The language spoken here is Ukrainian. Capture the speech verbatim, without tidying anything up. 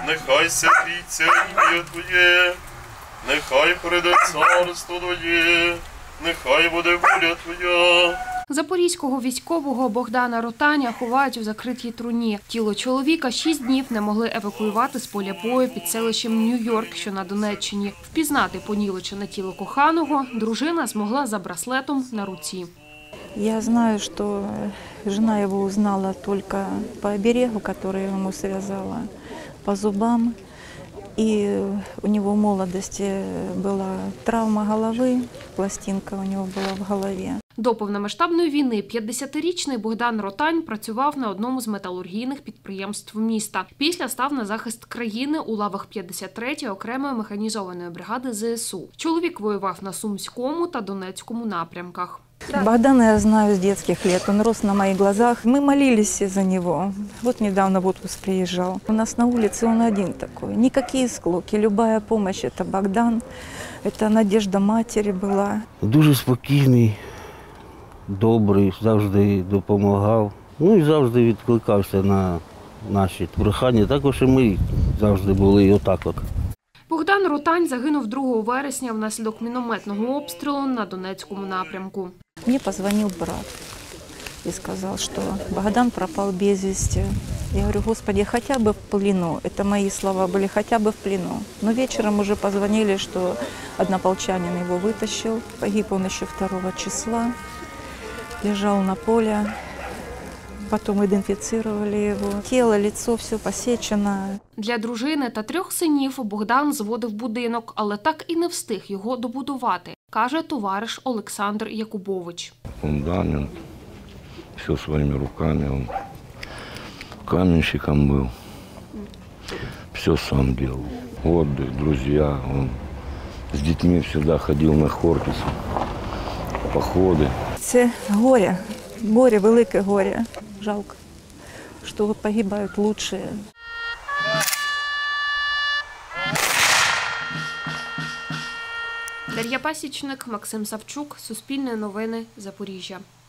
нехай святиться ім'я Твоє, нехай прийде царство Твоє, нехай буде воля Твоя. Запорізького військового Богдана Ротаня ховають у закритій труні. Тіло чоловіка шість днів не могли евакуювати з поля бою під селищем Нью-Йорк, що на Донеччині. Впізнати понівечене тіло коханого дружина змогла за браслетом на руці. Я знаю, что жена его узнала только по оберегу, который ему связала, по зубам. И у него в молодости была травма головы, пластинка у него была в голове. До повномасштабної війни п'ятдесятирічний Богдан Ротань працював на одному з металургійних підприємств міста. Після став на захист країни у лавах п'ятдесят третьої окремої механізованої бригади ЗСУ. Чоловік воював на Сумському та Донецькому напрямках. Богдана я знаю с детских лет, он рос на моих глазах. Мы молились за него. Вот недавно в отпуск приезжал. У нас на улице он один такой. Никакие склоки, любая помощь – это Богдан, это надежда матери была. Дуже спокійний, добрий, завжди допомагав. Ну і завжди відкликався на наші прохання. Також і ми завжди були отак от. Богдан Ротань загинув другого вересня внаслідок мінометного обстрілу на Донецькому напрямку. Мне позвонил брат и сказал, что Богдан пропал без вести. Я говорю, Господи, хотя бы в плену. Это мои слова были, хотя бы в плену. Но вечером уже позвонили, что однополчанин его вытащил. Погиб он еще второго числа. Лежал на поле. Потом идентифицировали его. Тело, лицо, все посечено. Для дружини та трьох синів Богдан зводив будинок, але так і не встиг його добудувати, каже товариш Олександр Якубович. Фундамент, все своими руками, он каменщиком был, все сам делал. Отдых, друзья, он с детьми всегда ходил на Хортиц, походы. Це горе, горе, велике горе. Жалко, що погибають лучшие. Дар'я Пасічник, Максим Савчук, Суспільне новини, Запоріжжя.